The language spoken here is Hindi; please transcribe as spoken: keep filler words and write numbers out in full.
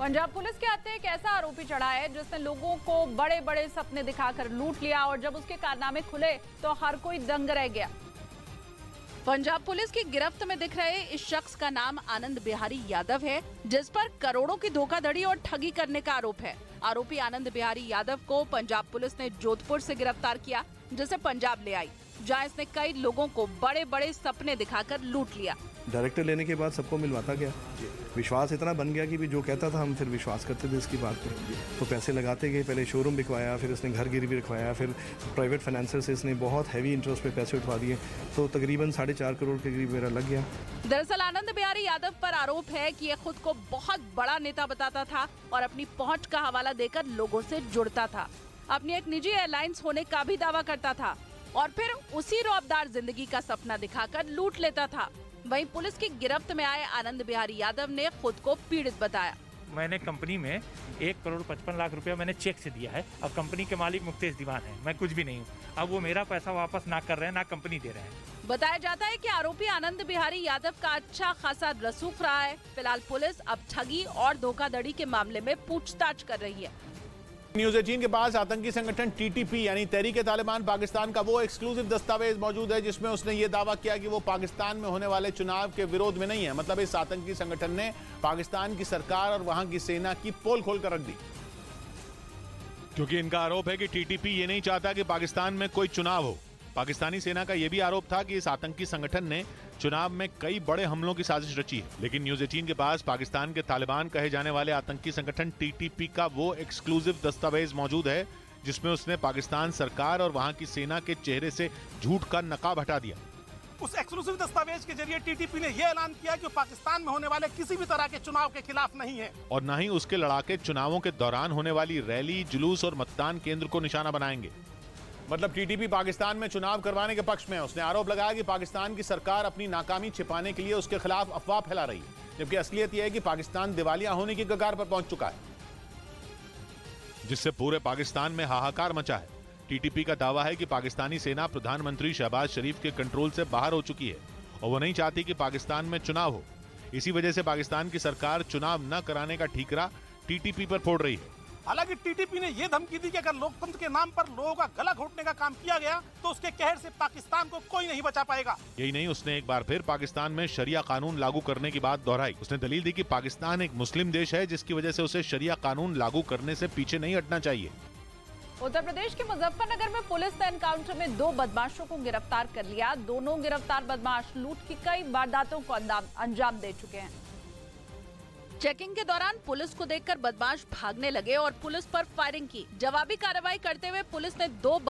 पंजाब पुलिस के हाथ एक ऐसा आरोपी चढ़ा है जिसने लोगों को बड़े बड़े सपने दिखाकर लूट लिया और जब उसके कारनामे खुले तो हर कोई दंग रह गया। पंजाब पुलिस की गिरफ्त में दिख रहे इस शख्स का नाम आनंद बिहारी यादव है, जिस पर करोड़ों की धोखाधड़ी और ठगी करने का आरोप है। आरोपी आनंद बिहारी यादव को पंजाब पुलिस ने जोधपुर से गिरफ्तार किया, जिसे पंजाब ले आई, जहां इसने कई लोगों को बड़े बड़े सपने दिखाकर लूट लिया। डायरेक्टर लेने के बाद सबको मिलवाता गया, विश्वास इतना बन गया कि भी जो कहता था हम फिर विश्वास करते थे इसकी बात पे। तो पैसे लगाते गए, पहले शोरूम बिकवाया, फिर इसने घर गिरवी रखवाया, फिर प्राइवेट फाइनेंसर से इसने बहुत हैवी इंटरेस्ट पे पैसे उठवा दिए, तो तकरीबन साढ़े चार करोड़ के करीब मेरा लग गया। दरअसल आनंद बिहारी यादव पर आरोप है कि ये खुद को बहुत बड़ा नेता बताता था और अपनी पहुंच का हवाला देकर लोगों से जुड़ता था। अपनी एक निजी एयरलाइंस होने का भी दावा करता था और फिर उसी रौबदार जिंदगी का सपना दिखाकर लूट लेता था। वहीं पुलिस की गिरफ्त में आए आनंद बिहारी यादव ने खुद को पीड़ित बताया। मैंने कंपनी में एक करोड़ पचपन लाख रुपया मैंने चेक से दिया है। अब कंपनी के मालिक मुक्तेश दीवान है, मैं कुछ भी नहीं हूँ। अब वो मेरा पैसा वापस ना कर रहे हैं, ना कंपनी दे रहे हैं। बताया जाता है कि आरोपी आनंद बिहारी यादव का अच्छा खासा रसूख रहा है। फिलहाल पुलिस अब ठगी और धोखाधड़ी के मामले में पूछताछ कर रही है। न्यूज़ एटीन के पास आतंकी संगठन टीटीपी यानी तहरीक-ए-तालिबान पाकिस्तान का वो एक्सक्लूसिव दस्तावेज मौजूद है जिसमें उसने ये दावा किया कि वो पाकिस्तान में होने वाले चुनाव के विरोध में नहीं है। मतलब इस आतंकी संगठन ने पाकिस्तान की सरकार और वहां की सेना की पोल खोल कर रख दी, क्योंकि इनका आरोप है कि टीटीपी ये नहीं चाहता कि पाकिस्तान में कोई चुनाव हो। पाकिस्तानी सेना का यह भी आरोप था कि इस आतंकी संगठन ने चुनाव में कई बड़े हमलों की साजिश रची है। लेकिन न्यूज़ एटीन के पास पाकिस्तान के तालिबान कहे जाने वाले आतंकी संगठन टीटीपी का वो एक्सक्लूसिव दस्तावेज मौजूद है जिसमें उसने पाकिस्तान सरकार और वहां की सेना के चेहरे से झूठ का नकाब हटा दिया। उस एक्सक्लूसिव दस्तावेज के जरिए टीटीपी ने यह ऐलान किया कि पाकिस्तान में होने वाले किसी भी तरह के चुनाव के खिलाफ नहीं है और न ही उसके लड़ाके चुनावों के दौरान होने वाली रैली, जुलूस और मतदान केंद्र को निशाना बनाएंगे। मतलब टीटीपी पाकिस्तान में चुनाव करवाने के पक्ष में है। उसने आरोप लगाया कि पाकिस्तान की सरकार अपनी नाकामी छिपाने के लिए उसके खिलाफ अफवाह फैला रही है, जबकि असलियत यह है कि पाकिस्तान दिवालिया होने की कगार पर पहुंच चुका है, जिससे पूरे पाकिस्तान में हाहाकार मचा है। टीटीपी का दावा है कि पाकिस्तानी सेना प्रधानमंत्री शहबाज शरीफ के कंट्रोल से बाहर हो चुकी है और वो नहीं चाहती कि पाकिस्तान में चुनाव हो। इसी वजह से पाकिस्तान की सरकार चुनाव न कराने का ठीकरा टीटीपी पर फोड़ रही है। हालांकि टीटीपी ने यह धमकी दी कि अगर लोकतंत्र के नाम पर लोगों का गला घोटने का काम किया गया तो उसके कहर से पाकिस्तान को कोई नहीं बचा पाएगा। यही नहीं, उसने एक बार फिर पाकिस्तान में शरिया कानून लागू करने की बात दोहराई। उसने दलील दी कि पाकिस्तान एक मुस्लिम देश है जिसकी वजह से उसे शरिया कानून लागू करने से पीछे नहीं हटना चाहिए। उत्तर प्रदेश के मुजफ्फरनगर में पुलिस ने एनकाउंटर में दो बदमाशों को गिरफ्तार कर लिया। दोनों गिरफ्तार बदमाश लूट की कई वारदातों को अंजाम दे चुके हैं। चेकिंग के दौरान पुलिस को देखकर बदमाश भागने लगे और पुलिस पर फायरिंग की। जवाबी कार्रवाई करते हुए पुलिस ने दो